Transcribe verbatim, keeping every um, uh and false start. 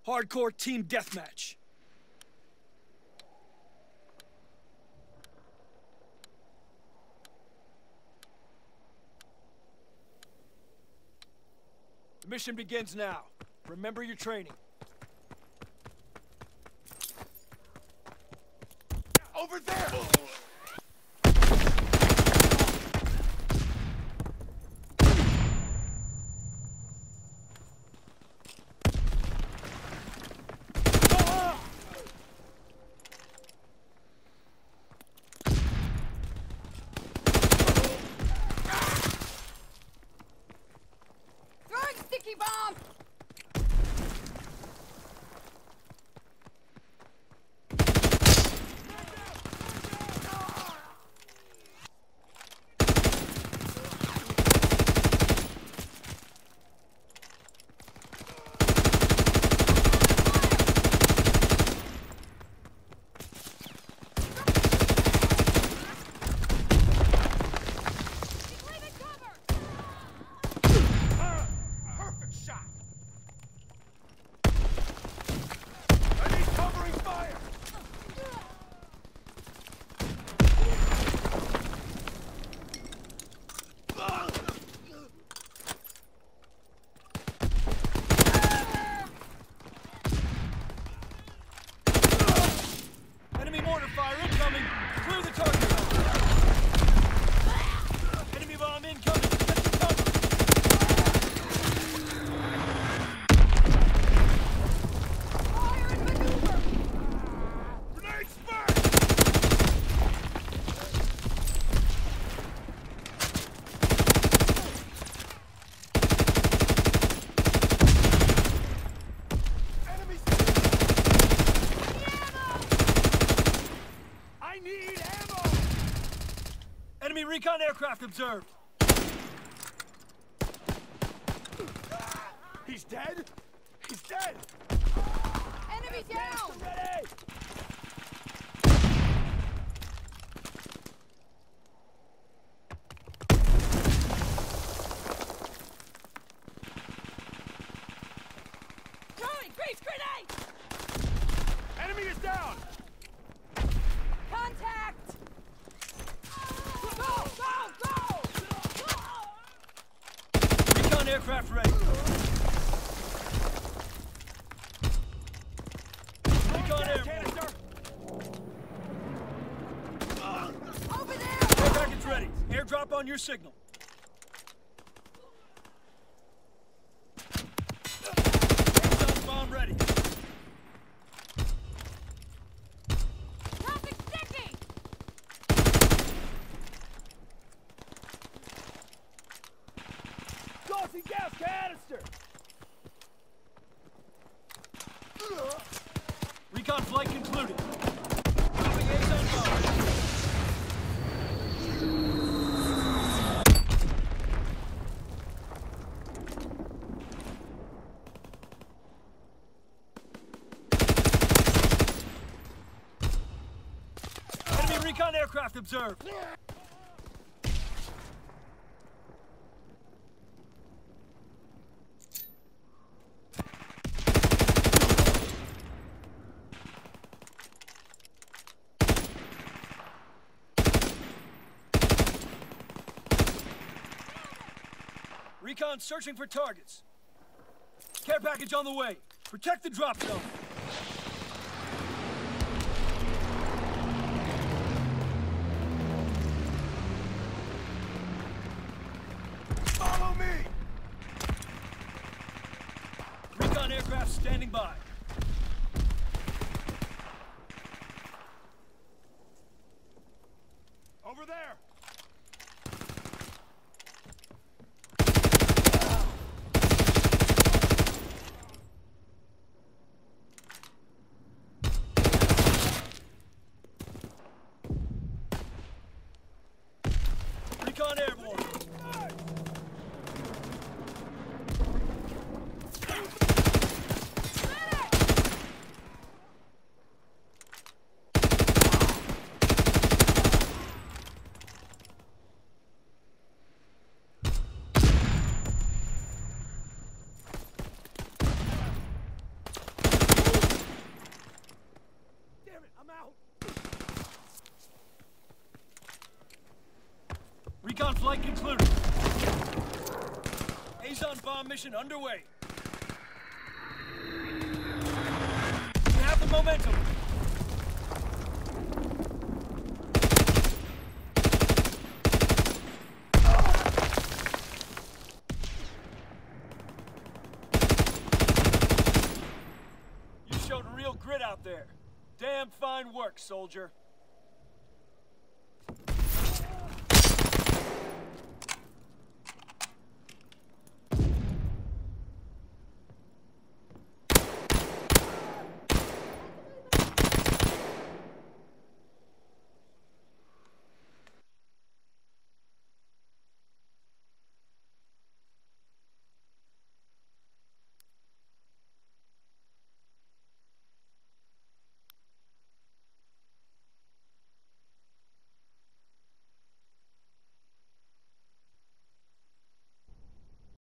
Hardcore team deathmatch. The mission begins now. Remember your training. Over there! Throwing sticky bomb! Enemy recon aircraft observed. He's dead? He's dead! Enemy down! Ready! Throwing grease grenade! Enemy is down! Contact! Go, go, go! Recon aircraft ready. Recon air. Canister! Over there! Air package ready. Airdrop on your signal. Airsoft bomb ready. Topic sticky! Tossing gas canister! Recon flight concluded. Dropping A's bomb. Enemy recon aircraft observed. Recon searching for targets. Care package on the way. Protect the drop zone. Follow me! Recon aircraft standing by. Over there! Recon airborne. Recon flight concluded. Azon bomb mission underway. You have the momentum. You showed real grit out there. Damn fine work, soldier.